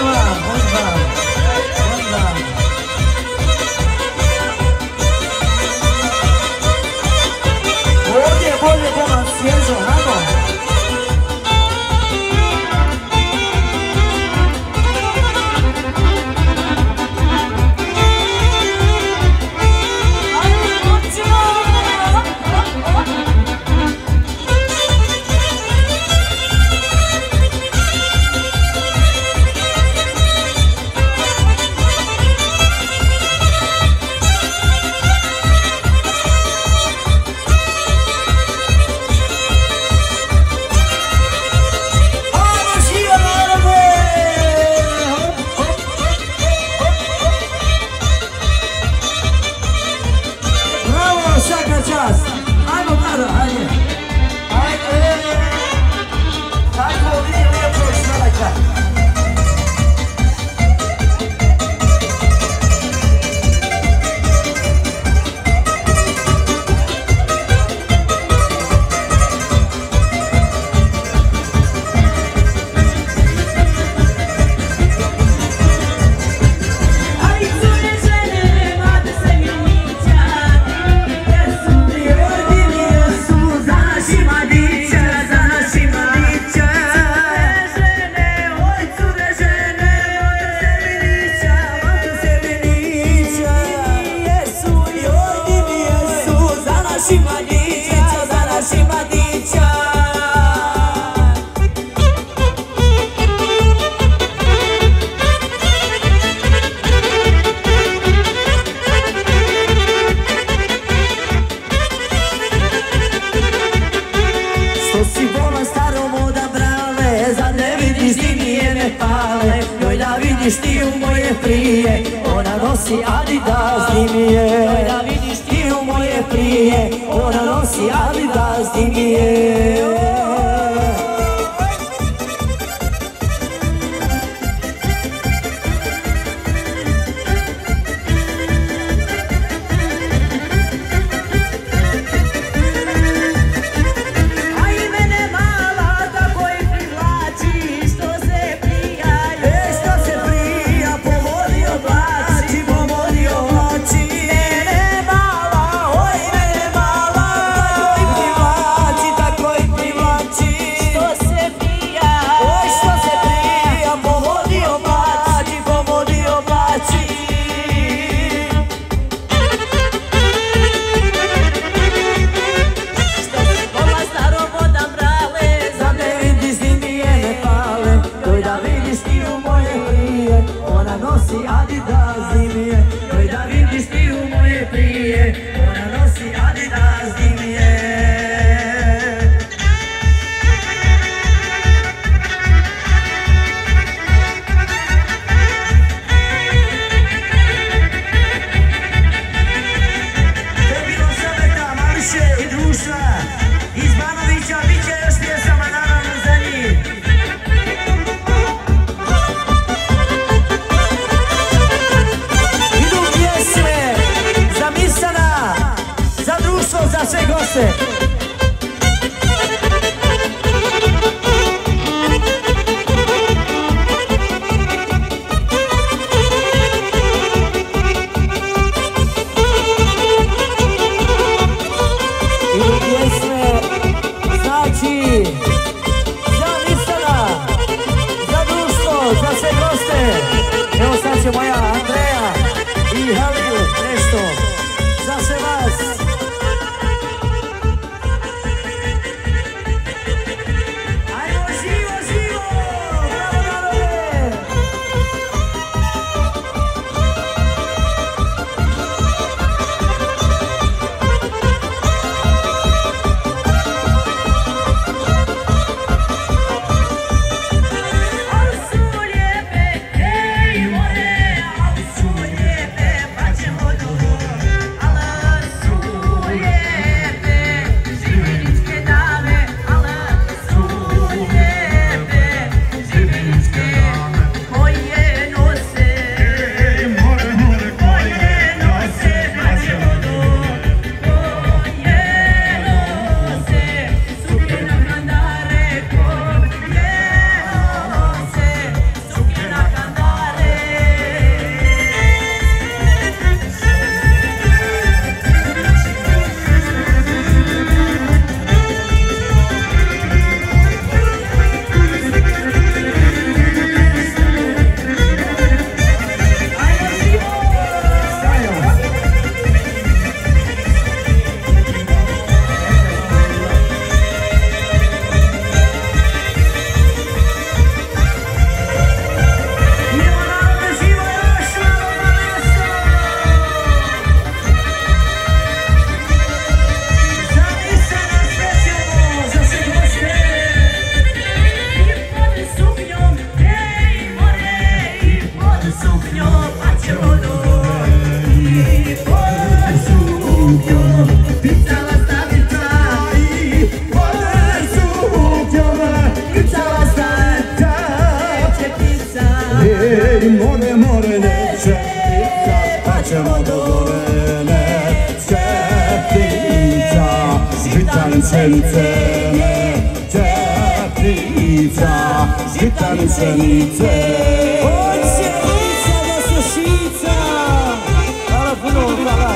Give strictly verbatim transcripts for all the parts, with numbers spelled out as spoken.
vam, onda, onda. Ovdje je bolje da vam svježo, hajmo. suknjo, pa ćemo dole. I pod suknjom, krcala stavica. I pod suknjom, krcala stavica. Neće ptica, ej, more, more, neće ptica, pa ćemo dole. Neće ptica, žitarice, neće ptica, žitarice. Hoće ptica da se šica. Hvala puno, hvala.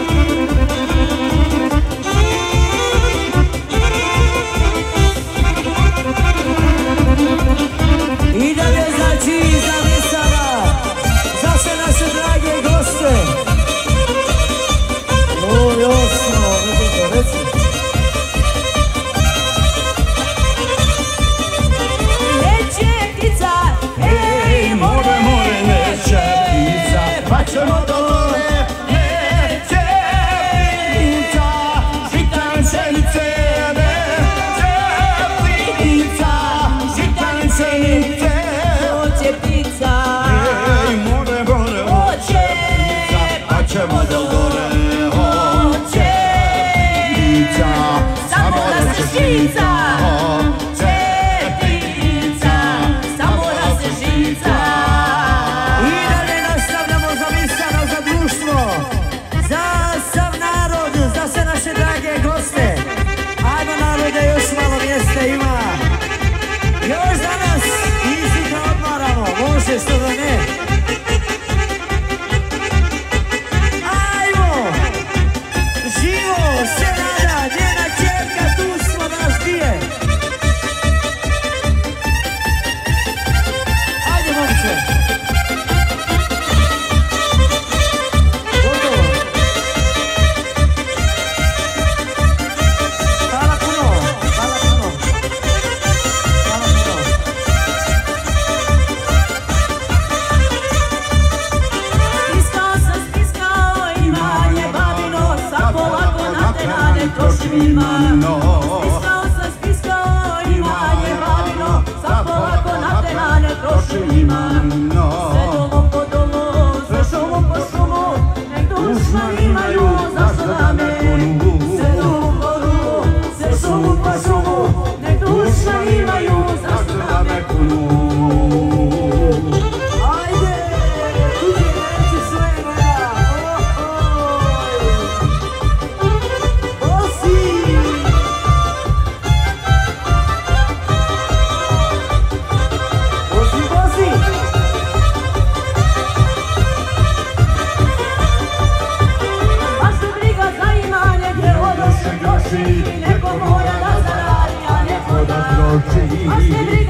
I da ne znači za Misara, za sve naše drage goste. O, jasno, vidite, reci. neće ptica, ej, more, more, neće ptica, pa ćemo dole. Neće ptica, žitarice, neće ptica, žitarice. Hoće ptica, Ej, more, more, hoće, pa ćemo dole. hoće Ptica, samo da se šica. hoće Ptica, samo da se šica. I dalje nastavljamo za Misara, za društvo, za sav narod, za sve naše drage goste. Ajmo narode, još malo mjesta ima. Još danas i da odmaramo, može što da ne. Ajmo! Živo, se nada, njena čerka, tu smo danas dvije. Ajde, momče. Gotovo. Hvala puno, hvala puno. Hvala puno. Stiskao sam, stiskao imanje babino, sad polako na te rane trošim imano. Stiskao sam, stiskao imanje babino, sad polako na te rane trošim imano. Sve domo po domu, sve šumu po šumu, nek dušman imaju zašto da me kunu. Sve domu po domu, sve šumu po šumu, nek dušman imaju zašto da me kunu. Ajde, tuđe neće sve moja. Osi! Osi, osi! Baš me briga za imanje gdje odoše troši, neko mora da zaradi, a neko da troči. Baš me briga